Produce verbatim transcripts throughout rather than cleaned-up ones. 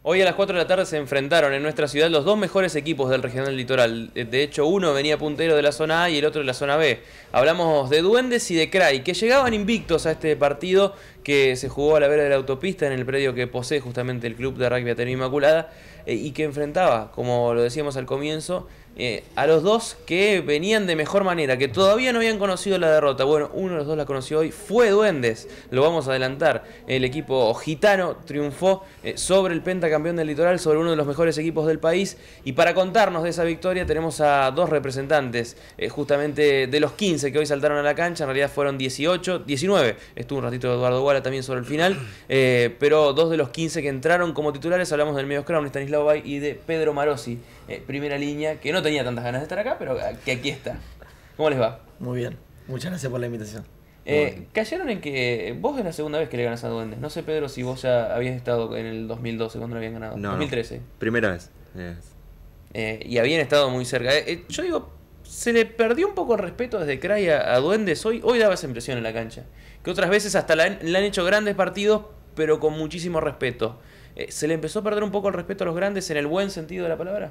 Hoy a las cuatro de la tarde se enfrentaron en nuestra ciudad los dos mejores equipos del Regional Litoral. De hecho, uno venía puntero de la zona A y el otro de la zona B. Hablamos de Duendes y de Cray, que llegaban invictos a este partido que se jugó a la vera de la autopista en el predio que posee justamente el Club de Rugby Ateneo Inmaculada, eh, y que enfrentaba, como lo decíamos al comienzo, eh, a los dos que venían de mejor manera, que todavía no habían conocido la derrota. Bueno, uno de los dos la conoció hoy, fue Duendes, lo vamos a adelantar. El equipo gitano triunfó eh, sobre el pentacampeón del Litoral, sobre uno de los mejores equipos del país, y para contarnos de esa victoria tenemos a dos representantes, eh, justamente de los quince que hoy saltaron a la cancha. En realidad fueron dieciocho, diecinueve, estuvo un ratito Eduardo Guala también sobre el final, eh, pero dos de los quince que entraron como titulares. Hablamos del medio scrum, Stanislao Bay, y de Pedro Marosi, eh, primera línea, que no tenía tantas ganas de estar acá, pero que aquí está. ¿Cómo les va? Muy bien, muchas gracias por la invitación. Eh, cayeron en que vos es la segunda vez que le ganas a Duendes. No sé, Pedro, si vos ya habías estado en el dos mil doce cuando lo habían ganado. No, dos mil trece. No. Primera vez. Yes. Eh, y habían estado muy cerca. Eh, eh, yo digo, se le perdió un poco el respeto desde Cray a, a Duendes. Hoy, hoy daba esa impresión en la cancha. Que otras veces hasta la, le han hecho grandes partidos, pero con muchísimo respeto. Eh, ¿Se le empezó a perder un poco el respeto a los grandes en el buen sentido de la palabra?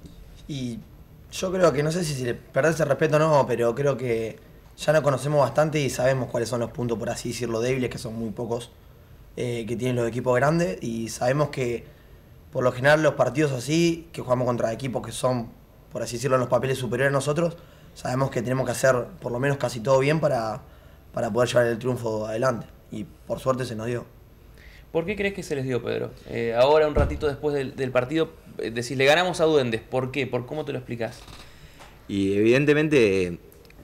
Y yo creo que, no sé si le perdés el respeto o no, pero creo que ya nos conocemos bastante y sabemos cuáles son los puntos, por así decirlo, débiles, que son muy pocos, eh, que tienen los equipos grandes. Y sabemos que, por lo general, los partidos así, que jugamos contra equipos que son, por así decirlo, en los papeles superiores a nosotros, sabemos que tenemos que hacer por lo menos casi todo bien para, para poder llevar el triunfo adelante. Y por suerte se nos dio. ¿Por qué crees que se les dio, Pedro? Eh, ahora, un ratito después del, del partido, eh, decís, le ganamos a Duendes. ¿Por qué? ¿Por cómo te lo explicás? Y evidentemente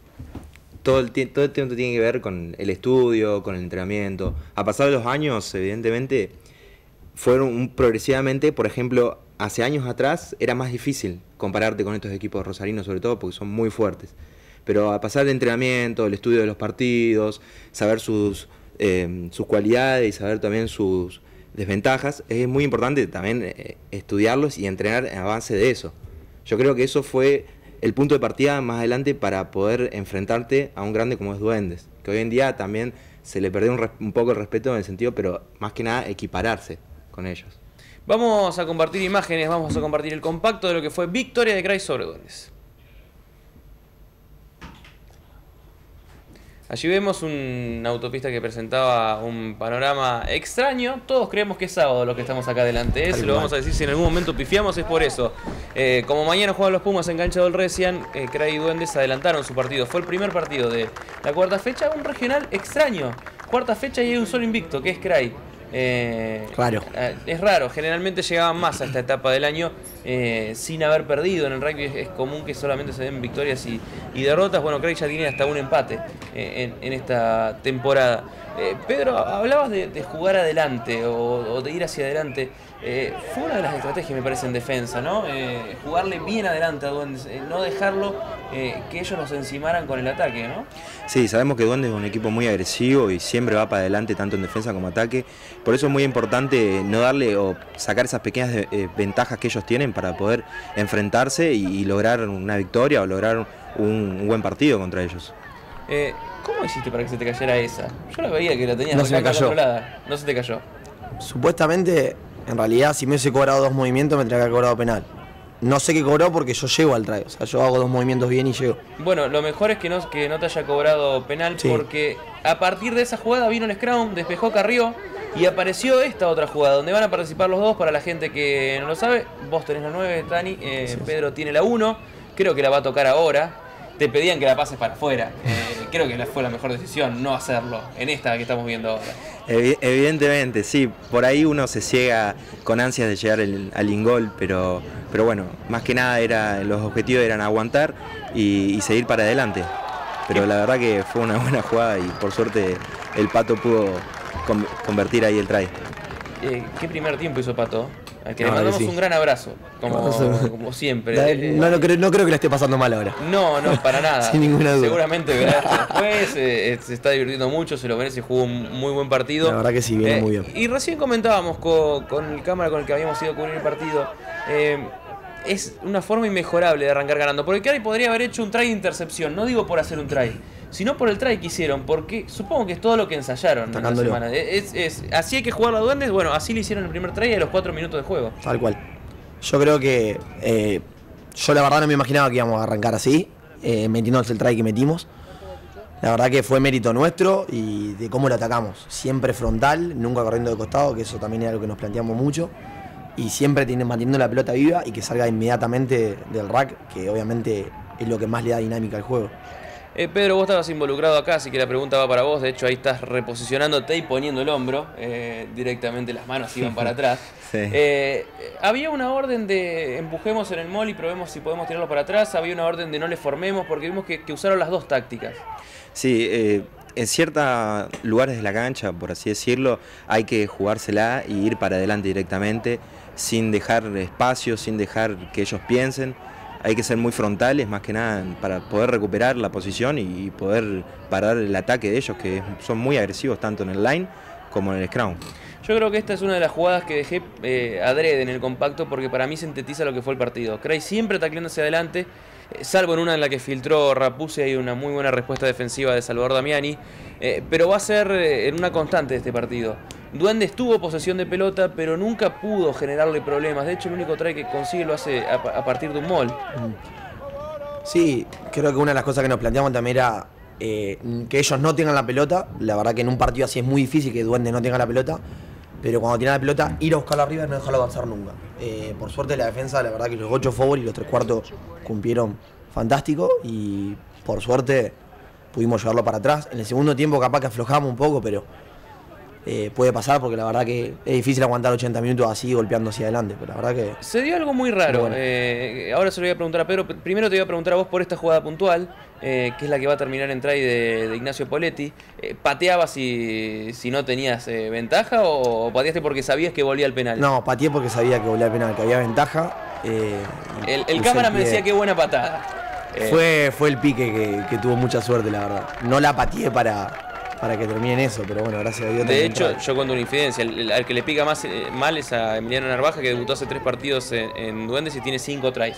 todo el, todo el tiempo tiene que ver con el estudio, con el entrenamiento. A pasar de los años, evidentemente, fueron un, progresivamente, por ejemplo, hace años atrás era más difícil compararte con estos equipos rosarinos, sobre todo porque son muy fuertes. Pero a pasar del entrenamiento, el estudio de los partidos, saber sus, eh, sus cualidades y saber también sus desventajas, es muy importante también eh, estudiarlos y entrenar a base de eso. Yo creo que eso fue el punto de partida más adelante para poder enfrentarte a un grande como es Duendes, que hoy en día también se le perdió un, un poco el respeto en el sentido, pero más que nada equipararse con ellos. Vamos a compartir imágenes, vamos a compartir el compacto de lo que fue victoria de Cray sobre Duendes. Allí vemos una autopista que presentaba un panorama extraño. Todos creemos que es sábado lo que estamos acá delante. Eso lo vamos a decir, si en algún momento pifiamos es por eso. Eh, como mañana juegan los Pumas en cancha del Resian, eh, Cray y Duendes adelantaron su partido. Fue el primer partido de la cuarta fecha, un regional extraño. Cuarta fecha y hay un solo invicto, que es Cray. Eh, claro. Es raro, generalmente llegaban más a esta etapa del año eh, sin haber perdido. En el rugby es, es común que solamente se den victorias y, y derrotas. Bueno, Cray ya tiene hasta un empate eh, en, en esta temporada. eh, Pedro, hablabas de, de jugar adelante o, o de ir hacia adelante. eh, Fue una de las estrategias, me parece, en defensa, ¿no? Eh, jugarle bien adelante a Duendes, eh, no dejarlo eh, que ellos nos encimaran con el ataque, ¿no? Sí, sabemos que Duendes es un equipo muy agresivo y siempre va para adelante tanto en defensa como ataque. Por eso es muy importante no darle o sacar esas pequeñas eh, ventajas que ellos tienen para poder enfrentarse y, y lograr una victoria o lograr un, un buen partido contra ellos. Eh, ¿Cómo hiciste para que se te cayera esa? Yo la veía que la tenías no se me cayó. Controlada. No se te cayó. Supuestamente, en realidad, si me hubiese cobrado dos movimientos, me tendría que haber cobrado penal. No sé qué cobró porque yo llego al try. O sea, yo hago dos movimientos bien y llego. Bueno, lo mejor es que no, que no te haya cobrado penal, sí, porque a partir de esa jugada vino el scrum, despejó Carrió y apareció esta otra jugada donde van a participar los dos. Para la gente que no lo sabe, vos tenés la nueve, Tani, eh, sí, Pedro tiene la uno. Creo que la va a tocar ahora. Te pedían que la pases para afuera. Eh, creo que fue la mejor decisión no hacerlo en esta que estamos viendo ahora. Evidentemente, sí. Por ahí uno se ciega con ansias de llegar el, al ingol, pero, pero bueno, más que nada era, los objetivos eran aguantar y, y seguir para adelante. Pero la verdad que fue una buena jugada y por suerte el Pato pudo con, convertir ahí el try. Eh, ¿Qué primer tiempo hizo Pato? Al que no, le mandamos sí. un gran abrazo, como, como siempre. No, no, no, creo, no creo que la esté pasando mal ahora. No, no, para nada. Sin ninguna duda. Seguramente verá esto después, eh, se está divirtiendo mucho, se lo merece, jugó un muy buen partido. La verdad que sí, viene eh, muy bien. Y recién comentábamos con, con el cámara con el que habíamos ido a cubrir el partido, eh, es una forma inmejorable de arrancar ganando. Porque Cray podría haber hecho un try de intercepción, no digo por hacer un try, sino por el try que hicieron, porque supongo que es todo lo que ensayaron en la semana. Es, es, así hay que jugar a Duendes, bueno, así le hicieron el primer try a los cuatro minutos de juego. Tal cual. Yo creo que, eh, yo la verdad no me imaginaba que íbamos a arrancar así, eh, metiéndonos el try que metimos. La verdad que fue mérito nuestro y de cómo lo atacamos. Siempre frontal, nunca corriendo de costado, que eso también era algo que nos planteamos mucho. Y siempre tiene, manteniendo la pelota viva y que salga inmediatamente del rack, que obviamente es lo que más le da dinámica al juego. Eh, Pedro, vos estabas involucrado acá, así que la pregunta va para vos. De hecho, ahí estás reposicionándote y poniendo el hombro. Eh, directamente las manos iban para atrás. Sí. Eh, había una orden de empujemos en el mall y probemos si podemos tirarlo para atrás. Había una orden de no le formemos, porque vimos que, que usaron las dos tácticas. Sí, eh, en ciertos lugares de la cancha, por así decirlo, hay que jugársela y ir para adelante directamente, sin dejar espacio, sin dejar que ellos piensen. Hay que ser muy frontales, más que nada, para poder recuperar la posición y poder parar el ataque de ellos, que son muy agresivos tanto en el line como en el scrum. Yo creo que esta es una de las jugadas que dejé eh, adrede en el compacto, porque para mí sintetiza lo que fue el partido. Cray siempre tacleando hacia adelante, eh, salvo en una en la que filtró Rapuzzi, hay una muy buena respuesta defensiva de Salvador Damiani, eh, pero va a ser eh, en una constante de este partido. Duendes tuvo posesión de pelota, pero nunca pudo generarle problemas. De hecho, el único try que consigue lo hace a, a partir de un mall. Sí, creo que una de las cosas que nos planteamos también era eh, que ellos no tengan la pelota. La verdad que en un partido así es muy difícil que Duendes no tenga la pelota. Pero cuando tiene la pelota, ir a buscarla arriba y no dejarlo avanzar nunca. Eh, por suerte la defensa, la verdad que los ocho forward y los tres cuartos cumplieron fantástico. Y por suerte pudimos llevarlo para atrás. En el segundo tiempo capaz que aflojamos un poco, pero eh, puede pasar porque la verdad que es difícil aguantar ochenta minutos así golpeando hacia adelante. Pero la verdad que se dio algo muy raro. Bueno. Eh, ahora se lo voy a preguntar a Pedro. Primero te voy a preguntar a vos por esta jugada puntual, eh, que es la que va a terminar en try de, de Ignacio Poletti. Eh, ¿Pateabas si, si no tenías eh, ventaja o pateaste porque sabías que volvía al penal? no, pateé porque sabía que volvía al penal, que había ventaja. Eh, El, el puse cámara el me pie. decía qué buena patada. Eh, Fue, fue el pique que, que tuvo mucha suerte, la verdad. No la pateé para, para que termine en eso, pero bueno, gracias a Dios. De también hecho, trae. yo cuento una infidencia. El, el- al que le pica más eh, mal es a Emiliano Narvaja, que debutó hace tres partidos en, en Duendes y tiene cinco tries.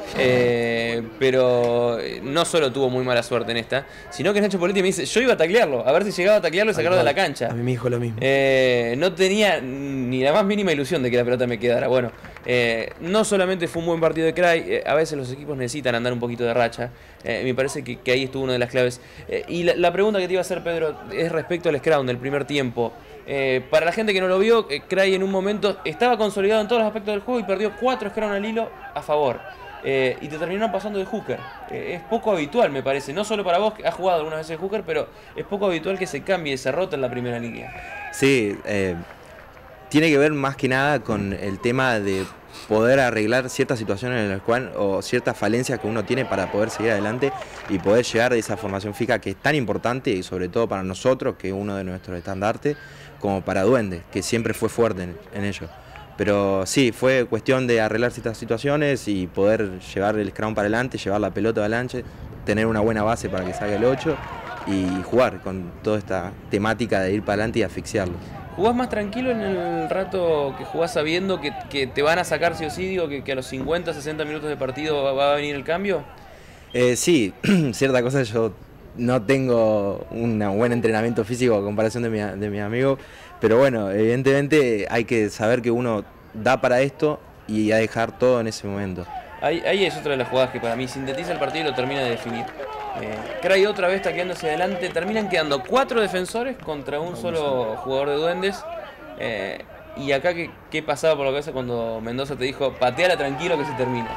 Eh, pero eh, no solo tuvo muy mala suerte en esta, sino que Nacho Poletti me dice, yo iba a taclearlo, a ver si llegaba a taclearlo y Tal sacarlo de la cual. cancha. A mí me dijo lo mismo. Eh, no tenía ni la más mínima ilusión de que la pelota me quedara. Bueno, eh, no solamente fue un buen partido de Cray, eh, a veces los equipos necesitan andar un poquito de racha. Eh, me parece que, que ahí estuvo una de las claves. Eh, y la, la pregunta que te iba a hacer, Pedro, es respecto al scrum del primer tiempo. Eh, para la gente que no lo vio, eh, Cray en un momento estaba consolidado en todos los aspectos del juego y perdió cuatro scrum al hilo a favor. Eh, y te terminaron pasando de hooker. Eh, es poco habitual, me parece. No solo para vos, que has jugado algunas veces hooker, pero es poco habitual que se cambie esa rota en la primera línea. Sí, eh, tiene que ver más que nada con el tema de poder arreglar ciertas situaciones en las cuales, o ciertas falencias que uno tiene para poder seguir adelante y poder llegar a esa formación fija que es tan importante, y sobre todo para nosotros, que es uno de nuestros estandartes, como para Duendes, que siempre fue fuerte en, en ello. Pero sí, fue cuestión de arreglar ciertas situaciones y poder llevar el scrum para adelante, llevar la pelota adelante, tener una buena base para que salga el ocho y jugar con toda esta temática de ir para adelante y asfixiarlos. ¿Jugás más tranquilo en el rato que jugás sabiendo que, que te van a sacar sí o sí? Digo, que, que a los cincuenta, sesenta minutos de partido va, va a venir el cambio. Eh, sí, cierta cosa, yo no tengo un buen entrenamiento físico a comparación de mi, de mi amigo, pero bueno, evidentemente hay que saber que uno da para esto y a dejar todo en ese momento. Ahí, ahí es otra de las jugadas que para mí sintetiza el partido y lo termina de definir. Eh, Cray otra vez taqueando hacia adelante, terminan quedando cuatro defensores contra un solo jugador de Duendes. Eh, y acá, ¿qué, qué pasaba por la cabeza cuando Mendoza te dijo, pateala tranquilo que se termina?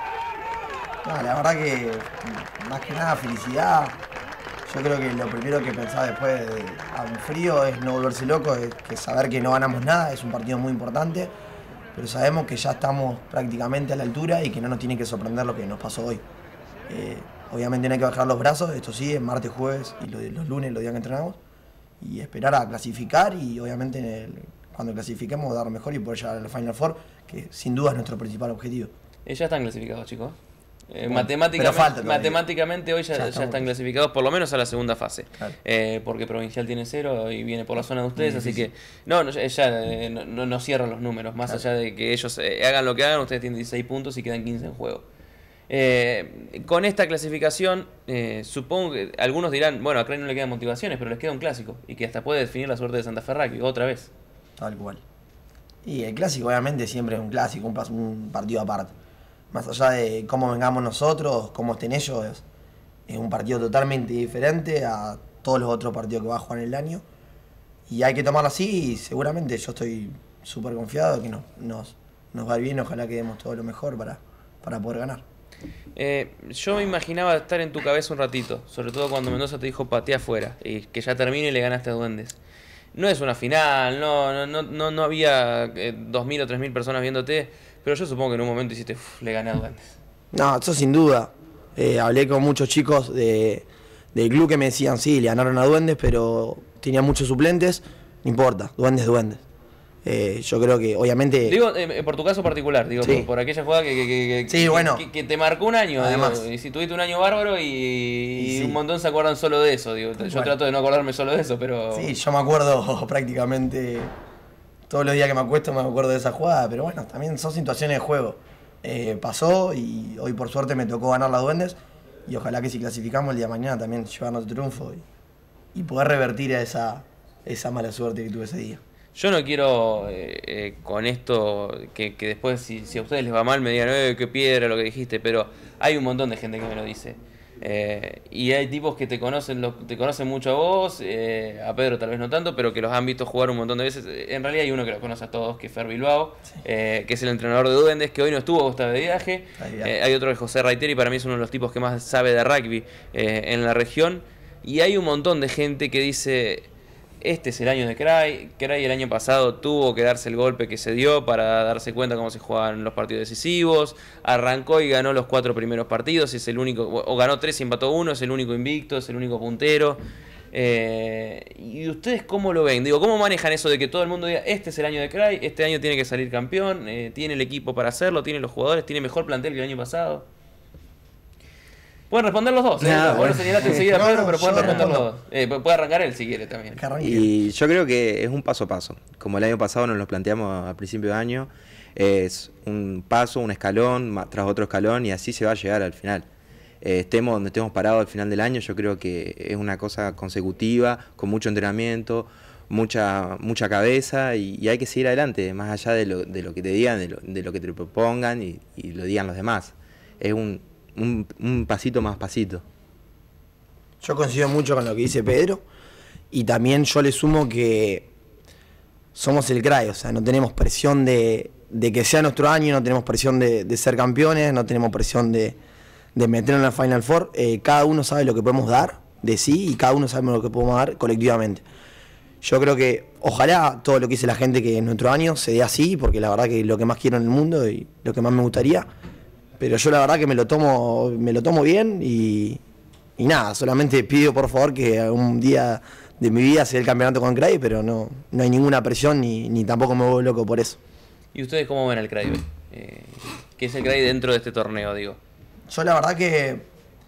No, la verdad que más que nada felicidad. Yo creo que lo primero que pensaba después de a un frío es no volverse loco, es que saber que no ganamos nada, es un partido muy importante, pero sabemos que ya estamos prácticamente a la altura y que no nos tiene que sorprender lo que nos pasó hoy. Eh, obviamente no hay que bajar los brazos, esto sí, es martes, jueves y los, los lunes, los días que entrenamos, y esperar a clasificar y obviamente en el, cuando clasifiquemos dar lo mejor y poder llegar al Final Four, que sin duda es nuestro principal objetivo. Eh, ya están clasificados, chicos. Eh, Bueno, matemáticamente, pero falta todavía. matemáticamente hoy ya, Ya ya estamos. están clasificados por lo menos a la segunda fase. Claro. Eh, porque Provincial tiene cero y viene por la zona de ustedes, Muy así que difícil. no, no, ya eh, no, no, no cierran los números. Más Claro. allá de que ellos eh, hagan lo que hagan, ustedes tienen dieciséis puntos y quedan quince en juego. Eh, con esta clasificación, eh, supongo que algunos dirán, bueno, a Cray no le quedan motivaciones, pero les queda un clásico y que hasta puede definir la suerte de Santa Fe Rugby otra vez. Tal cual. Y el clásico obviamente siempre es un clásico, un, pas- un partido aparte. Más allá de cómo vengamos nosotros, cómo estén ellos, es, es un partido totalmente diferente a todos los otros partidos que va a jugar en el año. Y hay que tomarlo así y seguramente yo estoy súper confiado de que nos, nos, nos va a ir bien, ojalá que demos todo lo mejor para, para poder ganar. Eh, yo me imaginaba estar en tu cabeza un ratito, sobre todo cuando Mendoza te dijo patea afuera y que ya termine y le ganaste a Duendes. No es una final, no, no, no, no había eh, dos mil o tres mil personas viéndote, pero yo supongo que en un momento hiciste, uff, le gané a Duendes. No, eso sin duda. Eh, hablé con muchos chicos de, del club que me decían, sí, le ganaron a Duendes, pero tenía muchos suplentes, no importa, Duendes, Duendes. Eh, yo creo que obviamente... Digo, eh, por tu caso particular, digo, Sí. por, por aquella jugada que, que, que, Sí, que, bueno. que, que te marcó un año, Además. digo, y si tuviste un año bárbaro y, y sí. un montón se acuerdan solo de eso, digo, yo Bueno. trato de no acordarme solo de eso, pero... Sí, yo me acuerdo prácticamente todos los días que me acuesto me acuerdo de esa jugada, pero bueno, también son situaciones de juego. Eh, pasó y hoy por suerte me tocó ganar las Duendes y ojalá que si clasificamos el día de mañana también llevarnos el triunfo y, y poder revertir a esa, esa mala suerte que tuve ese día. Yo no quiero eh, eh, con esto que, que después si, si a ustedes les va mal me digan, eh, qué piedra lo que dijiste, pero hay un montón de gente que me lo dice. Eh, y hay tipos que te conocen lo, te conocen mucho a vos, eh, a Pedro tal vez no tanto, pero que los han visto jugar un montón de veces. En realidad hay uno que lo conoce a todos, que es Fer Bilbao, Sí. eh, que es el entrenador de Duendes, que hoy no estuvo, está de viaje. Está de viaje. Eh, hay otro que es José Raiteri, para mí es uno de los tipos que más sabe de rugby eh, en la región. Y hay un montón de gente que dice... Este es el año de Cray. Cray el año pasado tuvo que darse el golpe que se dio para darse cuenta cómo se jugaban los partidos decisivos. Arrancó y ganó los cuatro primeros partidos. Es el único, o ganó tres y empató uno. Es el único invicto, es el único puntero. Eh, ¿Y ustedes cómo lo ven? Digo, ¿cómo manejan eso de que todo el mundo diga este es el año de Cray, este año tiene que salir campeón, eh, tiene el equipo para hacerlo, tiene los jugadores, tiene mejor plantel que el año pasado? Pueden responder los dos, ¿eh? Nah, Vos bueno. lo señalaste enseguida, No, Pedro, no, pero pueden yo responder los respondo. dos. Eh, puede arrancar él si quiere también. Que arranque. Y yo creo que es un paso a paso. Como el año pasado nos lo planteamos a principio de año, es un paso, un escalón, ma- tras otro escalón, y así se va a llegar al final. Eh, estemos donde estemos parados al final del año, yo creo que es una cosa consecutiva, con mucho entrenamiento, mucha mucha cabeza, y, y hay que seguir adelante, más allá de lo, de lo que te digan, de lo, de lo que te propongan y, y lo digan los demás. Es un, un, un pasito más pasito. Yo coincido mucho con lo que dice Pedro y también yo le sumo que somos el Cray, o sea, no tenemos presión de, de que sea nuestro año, no tenemos presión de, de ser campeones, no tenemos presión de, de meternos en la Final Four. Eh, cada uno sabe lo que podemos dar de sí y cada uno sabe lo que podemos dar colectivamente. Yo creo que ojalá todo lo que dice la gente que en nuestro año se dé así, porque la verdad que es lo que más quiero en el mundo y lo que más me gustaría. Pero yo la verdad que me lo tomo, me lo tomo bien y, y nada, solamente pido por favor que algún día de mi vida sea el campeonato con Cray, pero no, no hay ninguna presión ni, ni tampoco me vuelvo loco por eso. ¿Y ustedes cómo ven al Cray hoy? Eh, ¿Qué es el Cray dentro de este torneo, digo? Yo la verdad que,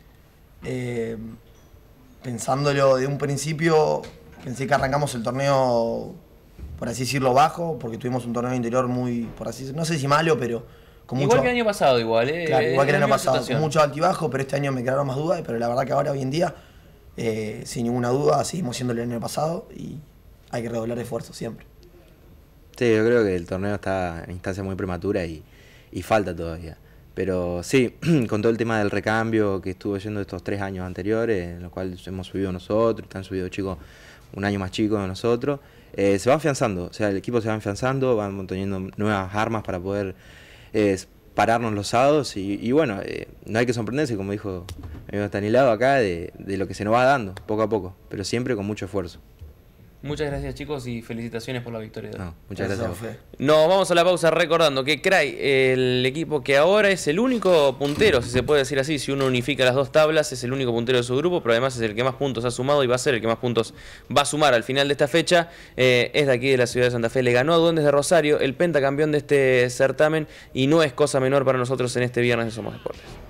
eh, pensándolo de un principio, pensé que arrancamos el torneo, por así decirlo, bajo, porque tuvimos un torneo interior muy, por así decirlo, no sé si malo, pero con Igual mucho... que el año pasado, igual, ¿eh? Claro, igual que el Es la año misma pasado, situación. con mucho altibajo, pero este año me quedaron más dudas, pero la verdad que ahora, hoy en día, eh, sin ninguna duda, seguimos siendo el año pasado y hay que redoblar esfuerzos siempre. Sí, yo creo que el torneo está en instancia muy prematura y, y falta todavía. Pero sí, con todo el tema del recambio que estuvo yendo estos tres años anteriores, en los cuales hemos subido nosotros, están subidos chicos un año más chicos de nosotros, eh, se va afianzando, o sea, el equipo se va afianzando, van teniendo nuevas armas para poder eh, pararnos los sábados y, y bueno, eh, no hay que sorprenderse, como dijo mi amigo Stanislao acá, de, de lo que se nos va dando, poco a poco, pero siempre con mucho esfuerzo. Muchas gracias, chicos, y felicitaciones por la victoria de hoy. No, muchas gracias. Eso fue. Nos vamos a la pausa recordando que Cray, el equipo que ahora es el único puntero, si se puede decir así, si uno unifica las dos tablas, es el único puntero de su grupo, pero además es el que más puntos ha sumado y va a ser el que más puntos va a sumar al final de esta fecha. Eh, es de aquí de la ciudad de Santa Fe, le ganó a Duendes de Rosario, el pentacampeón de este certamen, y no es cosa menor para nosotros en este viernes de Somos Deportes.